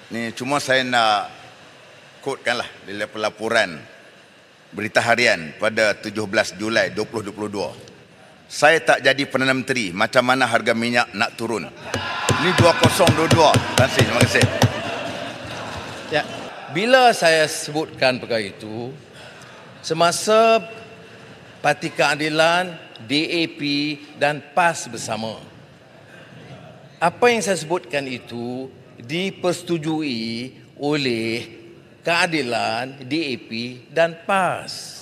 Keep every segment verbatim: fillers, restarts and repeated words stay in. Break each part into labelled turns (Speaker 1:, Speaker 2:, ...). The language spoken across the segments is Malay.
Speaker 1: Ni cuma saya nak quotekanlah dalam pelaporan Berita Harian pada tujuh belas Julai dua ribu dua puluh dua. Saya tak jadi Perdana Menteri, macam mana harga minyak nak turun? Ini dua ribu dua puluh dua. Tan Sri, terima kasih.
Speaker 2: Ya, bila saya sebutkan perkara itu, semasa Parti Keadilan, D A P dan PAS bersama, apa yang saya sebutkan itu dipersetujui oleh Keadilan, D A P dan PAS.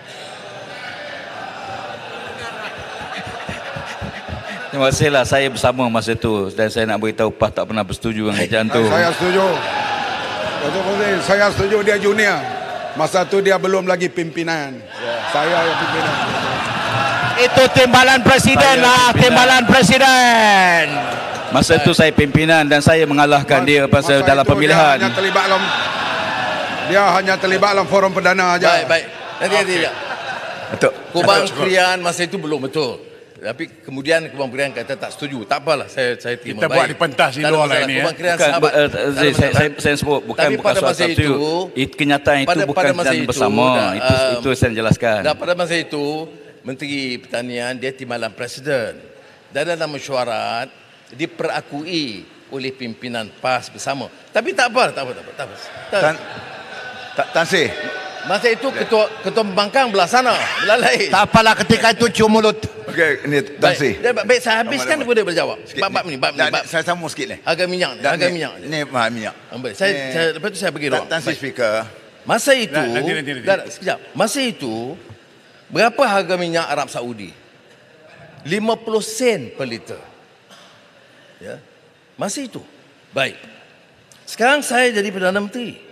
Speaker 3: Terima kasihlah, saya bersama masa itu dan saya nak beritahu PAS tak pernah bersetuju dengan kerajaan tu.
Speaker 4: Saya setuju. Saya setuju, dia junior. Masa tu dia belum lagi pimpinan. Saya yang pimpinan.
Speaker 5: Itu timbalan presiden lah, timbalan presiden.
Speaker 3: Masa itu saya pimpinan dan saya mengalahkan
Speaker 4: Mas,
Speaker 3: dia pasal dalam pemilihan.
Speaker 4: Dia hanya terlibat dalam dia hanya terlibat dalam forum perdana aja.
Speaker 2: Baik, baik. Nanti nanti
Speaker 4: Okey.
Speaker 2: tak.
Speaker 3: Betul.
Speaker 2: Kubang Krian masa itu belum betul. Tapi kemudian Kubang Krian kata tak setuju. Tak apalah, saya saya terima.
Speaker 6: Kita
Speaker 2: baik.
Speaker 6: buat di pentas di
Speaker 2: Tak ada
Speaker 6: luar lah
Speaker 2: masalah.
Speaker 6: ini, ya.
Speaker 2: Kubang Krian
Speaker 3: Bukan,
Speaker 2: sahabat.
Speaker 3: uh, uh,
Speaker 2: Tak ada
Speaker 3: saya, saya,
Speaker 2: masalah.
Speaker 3: saya sebut bukan
Speaker 2: Tapi
Speaker 3: bukan
Speaker 2: pada
Speaker 3: soal
Speaker 2: masa
Speaker 3: substitute.
Speaker 2: itu,
Speaker 3: It, kenyataan itu
Speaker 2: pada-
Speaker 3: bukan
Speaker 2: pada masa
Speaker 3: dan
Speaker 2: itu,
Speaker 3: bersama.
Speaker 2: dah,
Speaker 3: itu
Speaker 2: um,
Speaker 3: itu saya jelaskan.
Speaker 2: Dan pada masa itu, Menteri Pertanian dia timbalan presiden. Dan dalam mesyuarat diperakui oleh pimpinan PAS bersama. Tapi tak apa, tak apa, tak apa. Tak apa. Tak.
Speaker 1: Tan, Ta- Tan Sri,
Speaker 2: Masa itu ketua ketua pembangkang belah sana, belah lain.
Speaker 5: Tak apalah, ketika itu cium mulut.
Speaker 1: okey, ni Tan Sri.
Speaker 2: Baik, dan baik saya habiskan
Speaker 1: Lama-lama.
Speaker 2: dia boleh berjawab.
Speaker 1: Sikit
Speaker 2: Bab bab ni, bab ni,
Speaker 1: Tak,
Speaker 2: bab.
Speaker 1: Saya sambung sikit ni.
Speaker 2: Harga minyak,
Speaker 1: Dan
Speaker 2: harga
Speaker 1: ni-
Speaker 2: minyak.
Speaker 1: Ni mahal minyak.
Speaker 2: Ah, baik. Saya,
Speaker 1: Ni-
Speaker 2: saya lepas tu saya bagi
Speaker 1: Tan,
Speaker 2: ruang.
Speaker 1: Tan Sri
Speaker 2: Baik.
Speaker 1: Speaker.
Speaker 2: Masa itu,
Speaker 6: Nah, nanti, nanti, nanti.
Speaker 2: dah, sekejap. Masa itu, berapa harga minyak Arab Saudi? lima puluh sen per liter. Ya. Masa itu. Baik. Sekarang saya jadi Perdana Menteri.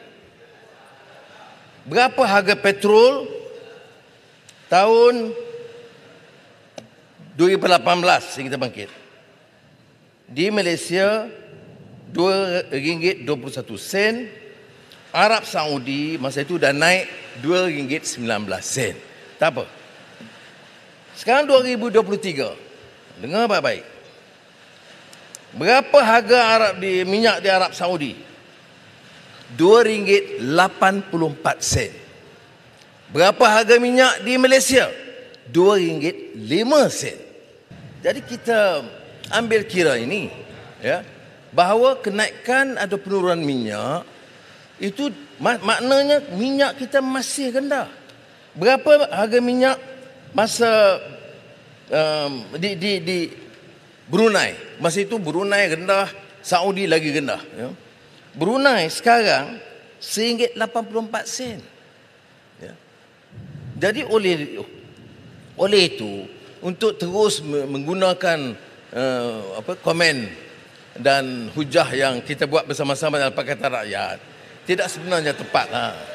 Speaker 2: Berapa harga petrol tahun dua ribu lapan belas yang kita bangkit? Di Malaysia dua ringgit dua puluh satu sen. Arab Saudi masa itu dah naik dua ringgit sembilan belas sen. Tak apa. Sekarang dua ribu dua puluh tiga. Dengar baik-baik. Berapa harga Arab di minyak di Arab Saudi? dua ringgit lapan puluh empat sen. Berapa harga minyak di Malaysia? dua ringgit lima sen. Jadi kita ambil kira ini, ya, bahawa kenaikan atau penurunan minyak itu mak- maknanya minyak kita masih rendah. Berapa harga minyak masa um, di di di Brunei? Masa itu Brunei rendah, Saudi lagi rendah, ya. Brunei sekarang seringgit lapan puluh empat sen. Ya. Jadi oleh oleh itu, untuk terus menggunakan uh, apa komen dan hujah yang kita buat bersama-sama dalam Pakatan Rakyat tidak sebenarnya tepat lah.